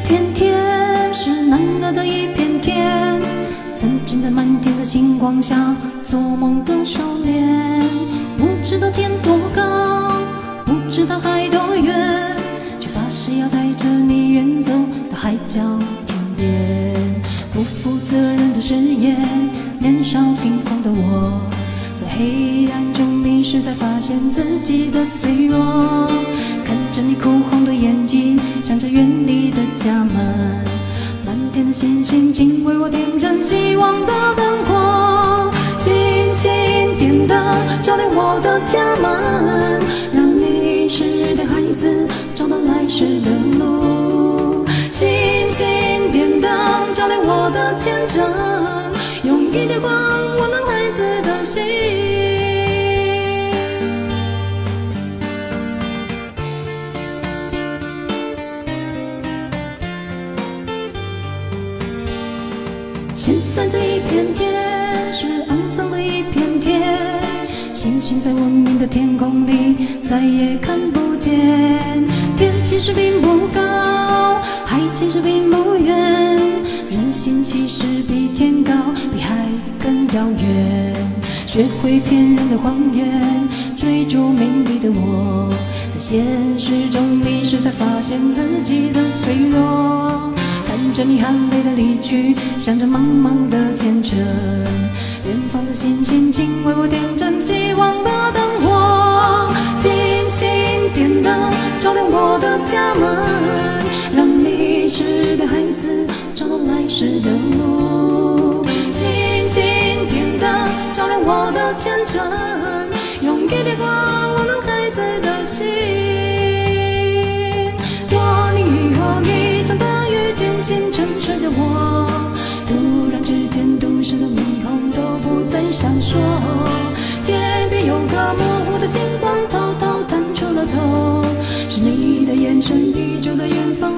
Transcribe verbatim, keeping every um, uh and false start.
片天，是难得的一片天。曾经在满天的星光下做梦的少年，不知道天多高，不知道海多远，却发誓要带着你远走到海角天边。不负责任的誓言，年少轻狂的我，在黑暗中迷失，才发现自己的脆弱。看着你哭红的眼睛，想着远离的家门，满天的星星，请为我点燃希望的灯火。星星点灯，照亮我的家门，让迷失的孩子找到来时的路。星星点灯，照亮我的前程，用一点光温暖孩子的心。现在的一片天，是肮脏的一片天，星星在文明的天空里再也看不见。天其实并不高，海其实并不远，人心其实比天高，比海更遥远。学会骗人的谎言，追逐名利的我，在现实中迷失，才发现自己的脆弱。看着你含泪的离去，想着茫茫的前程，远方的星星，请为我点燃希望的灯火。星星点灯，照亮我的家门，让迷失的孩子找到来时的路。星星点灯，照亮我的前程，用一点光温暖孩子的心。多年以后，一场大雨渐行沉睡的我，突然之间都市的霓虹都不再闪烁，天边有个模糊的星光偷偷探出了头，是你的眼神依旧在远方